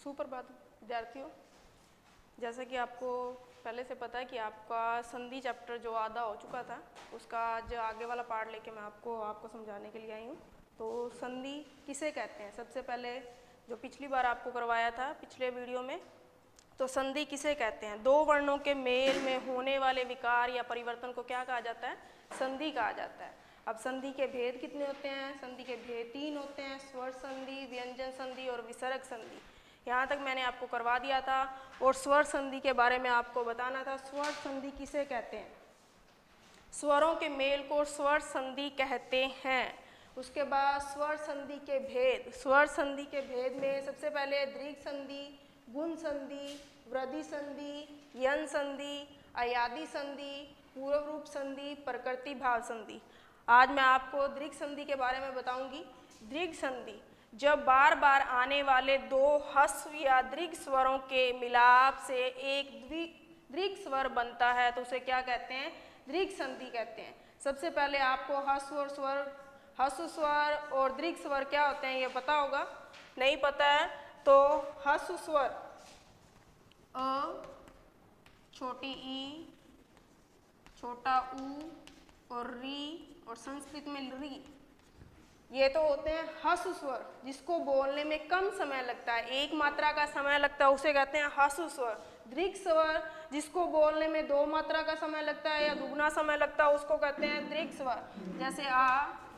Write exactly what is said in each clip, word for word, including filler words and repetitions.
सुप्रभात विद्यार्थियों, जैसा कि आपको पहले से पता है कि आपका संधि चैप्टर जो आधा हो चुका था उसका आज आगे वाला पार्ट लेके मैं आपको आपको समझाने के लिए आई हूँ। तो संधि किसे कहते हैं, सबसे पहले जो पिछली बार आपको करवाया था पिछले वीडियो में, तो संधि किसे कहते हैं? दो वर्णों के मेल में होने वाले विकार या परिवर्तन को क्या कहा जाता है? संधि कहा जाता है। अब संधि के भेद कितने होते हैं? संधि के भेद तीन होते हैं, स्वर संधि, व्यंजन संधि और विसर्ग संधि। यहाँ तक मैंने आपको करवा दिया था और स्वर संधि के बारे में आपको बताना था। स्वर संधि किसे कहते हैं? स्वरों के मेल को स्वर संधि कहते हैं। उसके बाद स्वर संधि के भेद, स्वर संधि के भेद में सबसे पहले दीर्घ संधि, गुण संधि, वृद्धि संधि, यन संधि, अयादि संधि, पूर्व रूप संधि, प्रकृति भाव संधि। आज मैं आपको दीर्घ संधि के बारे में बताऊंगी। दीर्घ संधि जब बार बार आने वाले दो ह्रस्व या दीर्घ स्वरों के मिलाप से एक दीर्घ स्वर बनता है तो उसे क्या कहते हैं? दीर्घ संधि कहते हैं। सबसे पहले आपको ह्रस्व और स्वर, ह्रस्व स्वर और दीर्घ स्वर क्या होते हैं ये पता होगा? नहीं पता है तो ह्रस्व स्वर अ, छोटी ई, छोटा ऊ और री और संस्कृत में री, ये तो होते हैं ह्रस्व स्वर जिसको बोलने में कम समय लगता है, एक मात्रा का समय लगता है, उसे कहते हैं ह्रस्व स्वर। दीर्घ स्वर जिसको बोलने में दो मात्रा का समय लगता है या दुगना समय लगता है उसको कहते हैं दीर्घ स्वर। जैसे आ,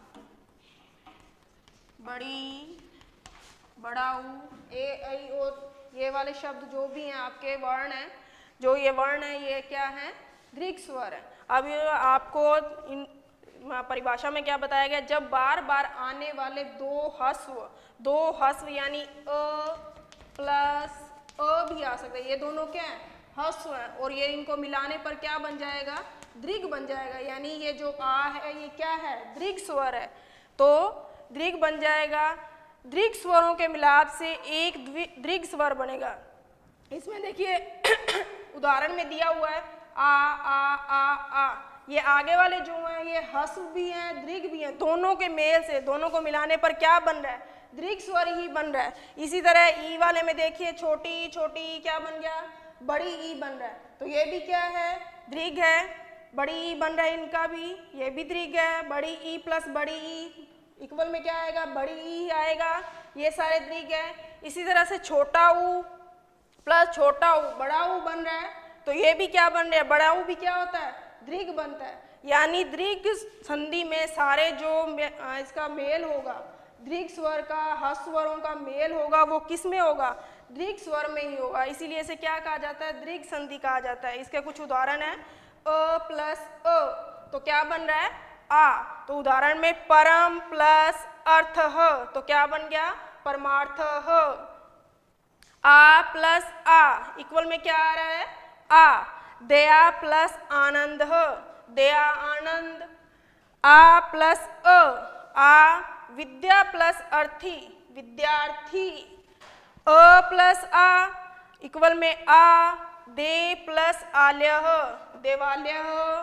बड़ी, बड़ा ऊ, ए, ऐ और ये वाले शब्द जो भी हैं आपके वर्ण हैं, जो ये वर्ण है ये क्या है? दीर्घ स्वर है। अब आपको इन परिभाषा में क्या बताया गया? जब बार बार आने वाले दो ह्रस्व, दो ह्रस्व यानी अ प्लस अ भी आ सकता है, ये दोनों क्या है? ह्रस्व है और ये इनको मिलाने पर क्या बन जाएगा? दीर्घ बन जाएगा। यानी ये जो आ है ये क्या है? दीर्घ स्वर है, तो दीर्घ बन जाएगा। दीर्घ स्वरों के मिलाप से एक दीर्घ स्वर बनेगा। इसमें देखिए उदाहरण में दिया हुआ है आ आ आ आ, ये आगे वाले जो हैं ये ह्रस्व भी हैं दीर्घ भी हैं, दोनों के मेल से, दोनों को मिलाने पर क्या बन रहा है? दीर्घ स्वर ही बन रहा है। इसी तरह ई वाले में देखिए छोटी छोटी ई क्या बन गया? बड़ी ई बन रहा है, तो ये भी क्या है? दीर्घ है। बड़ी ई बन रहा है इनका भी, ये भी दीर्घ है। बड़ी ई प्लस बड़ी ई इक्वल में क्या आएगा? बड़ी ई आएगा। ये सारे दीर्घ है। इसी तरह से छोटा ऊ प्लस छोटा ऊ बड़ा ऊ बन रहा है, तो ये भी क्या बन रहा है? बड़ा ऊ भी क्या होता है? दीर्घ बनता है। यानी दीर्घ संधि में सारे जो इसका मेल होगा, दीर्घ स्वर का ह्रस्व स्वरों का मेल होगा, वो किस में होगा? दीर्घ स्वर में ही होगा। इसीलिए इसे क्या कहा जाता है? दीर्घ संधि कहा जाता है। इसके कुछ उदाहरण है। अ प्लस अ तो क्या बन रहा है? आ, तो उदाहरण में परम प्लस अर्थ ह तो क्या बन गया? परमार्थ ह। आ प्लस आ इक्वल में क्या आ रहा है? आ। दया प्लस आनंद ह, दया आनंद। आ प्लस अ, आ। विद्या प्लस अर्थी, विद्यार्थी। अ प्लस आ इक्वल में आ। दे प्लस आल्य, देवालय।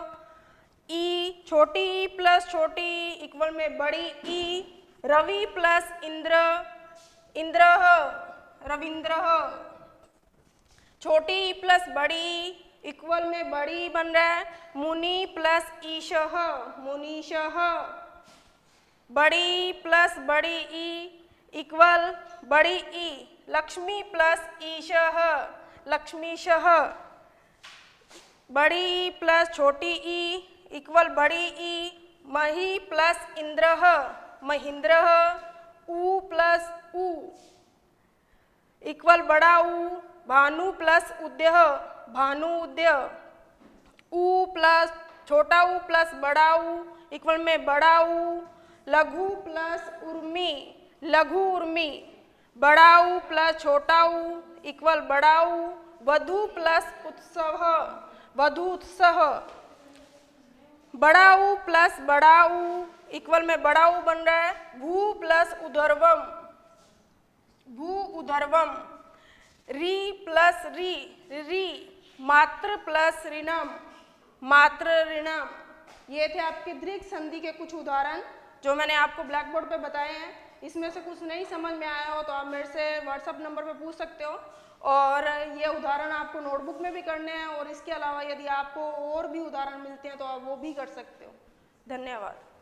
ई छोटी ई प्लस छोटी इक्वल में बड़ी ई। रवि प्लस इंद्र, इंद्र रविंद्र। छोटी ई प्लस बड़ी इक्वल में बड़ी बन रहा है। मुनि प्लस ईशः, मुनीशः। बड़ी प्लस बड़ी ई इक्वल बड़ी ई। लक्ष्मी प्लस ईशः, लक्ष्मीशः। बड़ी ई प्लस छोटी ई इक्वल बड़ी ई। मही प्लस इंद्रः, महेंद्रः। ऊ प्लस ऊ इक्वल बड़ा ऊ। भानु प्लस उदय, भानु उदय। ऊ प्लस छोटा ऊ प्लस बड़ा ऊ इक्वल में बड़ा ऊ। लघु प्लस उर्मी, लघु उर्मी। बड़ा ऊ प्लस छोटा ऊ इक्वल बड़ा ऊ। वधु प्लस उत्सव, वधु उत्सव। बड़ा ऊ प्लस बड़ा ऊ इक्वल में बड़ा ऊ बन रहा है। भू प्लस उदर्वम, भू उदर्वम। री प्लस री, री। मात्र प्लस ऋणम, मात्र ऋणम। ये थे आपके दीर्घ संधि के कुछ उदाहरण जो मैंने आपको ब्लैक बोर्ड पे बताए हैं। इसमें से कुछ नहीं समझ में आया हो तो आप मेरे से व्हाट्सअप नंबर पे पूछ सकते हो, और ये उदाहरण आपको नोटबुक में भी करने हैं, और इसके अलावा यदि आपको और भी उदाहरण मिलते हैं तो आप वो भी कर सकते हो। धन्यवाद।